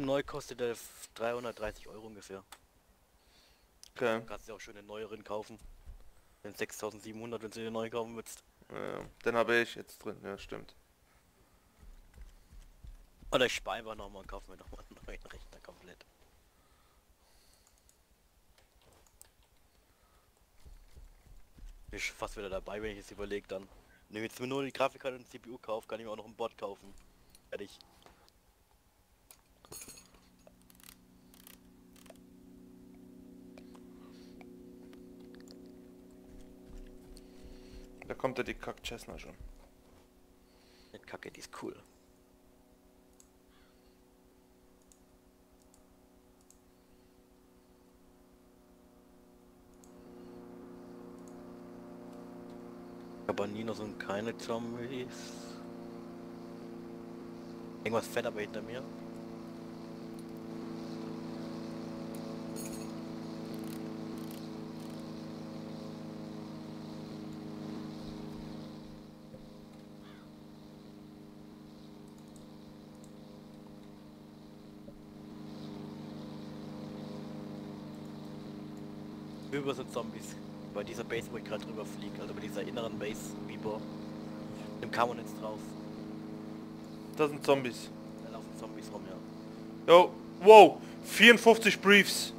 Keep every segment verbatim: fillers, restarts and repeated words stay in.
neu kostet der dreihundertdreißig Euro ungefähr. Okay. Du kannst ja auch schon den neueren kaufen. Den sechstausendsiebenhundert, wenn du den neu kaufen willst. Ja, den habe ich jetzt drin, ja stimmt. Oder ich spare einfach nochmal und kaufe mir nochmal einen neuen Rechner komplett. Bin ich fast wieder dabei, wenn ich es überlege dann. Wenn ich jetzt mir nur die Grafikkarte und C P U kaufe, kann ich mir auch noch ein Board kaufen. Fertig. Da kommt ja die Kack Cessna schon. Die Kacke, die ist cool. Aber Ninos und keine Zombies. Irgendwas fett aber hinter mir. Über sind Zombies. Bei dieser Base, wo ich gerade drüber fliege, also bei dieser inneren Base, Bieber. Im Camo jetzt drauf. Das sind Zombies. Da laufen Zombies rum, ja. Jo, wow, vierundfünfzig Briefs.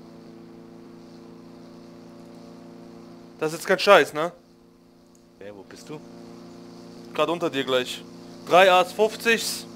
Das ist jetzt kein Scheiß, ne? Okay, wo bist du? Gerade unter dir gleich. drei A fünfzig.